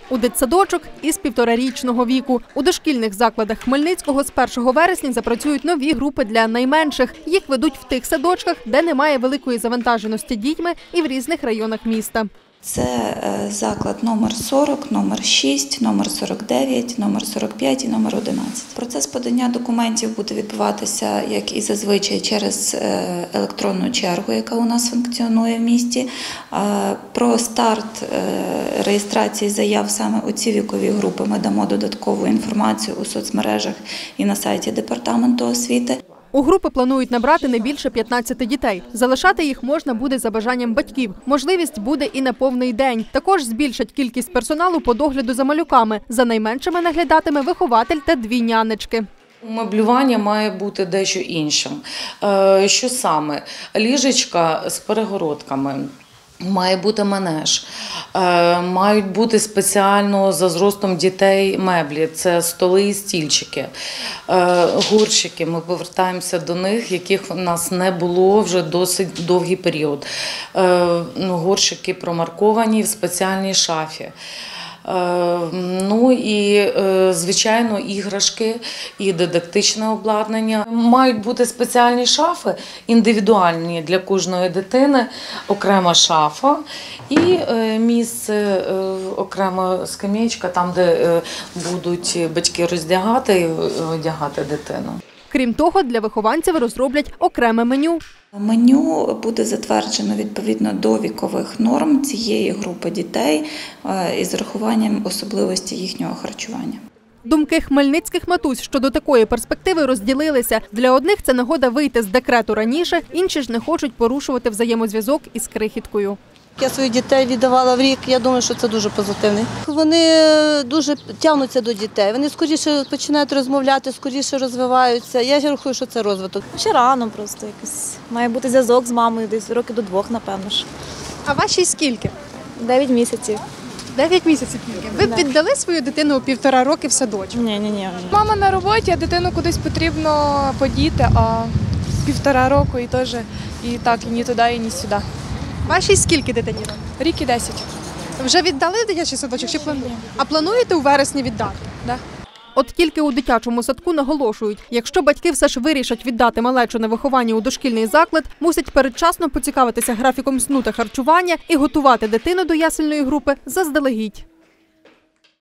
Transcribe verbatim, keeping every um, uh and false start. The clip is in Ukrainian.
У дитсадочок із півторарічного віку. У дошкільних закладах Хмельницького з першого вересня запрацюють нові групи для найменших. Їх ведуть в тих садочках, де немає великої завантаженості дітьми і в різних районах міста. Це заклад номер сорок, номер шість, номер сорок дев'ять, номер сорок п'ять і номер одинадцять. Процес подання документів буде відбуватися, як і зазвичай, через електронну чергу, яка у нас функціонує в місті. Про старт реєстрації заяв саме у ці вікові групи ми дамо додаткову інформацію у соцмережах і на сайті Департаменту освіти. У групи планують набрати не більше п'ятнадцяти дітей. Залишати їх можна буде за бажанням батьків. Можливість буде і на повний день. Також збільшать кількість персоналу по догляду за малюками. За найменшими наглядатиме вихователь та дві нянечки. Меблювання має бути дещо іншим. Що саме? Ліжечка з перегородками. Має бути манеж, мають бути спеціально за зростом дітей меблі, це столи і стільчики, горщики, ми повертаємося до них, яких у нас не було вже досить довгий період. Горщики промарковані в спеціальній шафі. Ну і, звичайно, іграшки і дидактичне обладнання. Мають бути спеціальні шафи, індивідуальні для кожної дитини, окрема шафа і місце, окрема скам'ячка, там, де будуть батьки роздягати і одягати дитину. Крім того, для вихованців розроблять окреме меню. Меню буде затверджено відповідно до вікових норм цієї групи дітей із урахуванням особливості їхнього харчування. Думки хмельницьких матусь щодо такої перспективи розділилися. Для одних це нагода вийти з декрету раніше, інші ж не хочуть порушувати взаємозв'язок із крихіткою. Я своїх дітей віддавала в рік, я думаю, що це дуже позитивно. Вони дуже тягнуться до дітей, вони скоріше починають розмовляти, скоріше розвиваються. Я рахую, що це розвиток. Ще рано просто якось. Має бути зв'язок з мамою, десь роки до двох, напевно ж. А вашій скільки? Дев'ять місяців. Дев'ять місяців тільки. Ви б віддали свою дитину у півтора роки в садочок? Ні, ні, ні. Мама на роботі, а дитину кудись потрібно подіти, а півтора року і теж і так, і ні туди, і ні сюди. Вашій скільки дитині? Рік і десять. Вже віддали в дитячий садочок? Чи плануєте? А плануєте у вересні віддати? Да. От тільки у дитячому садку наголошують, якщо батьки все ж вирішать віддати малечу на виховання у дошкільний заклад, мусять передчасно поцікавитися графіком сну та харчування і готувати дитину до ясельної групи заздалегідь.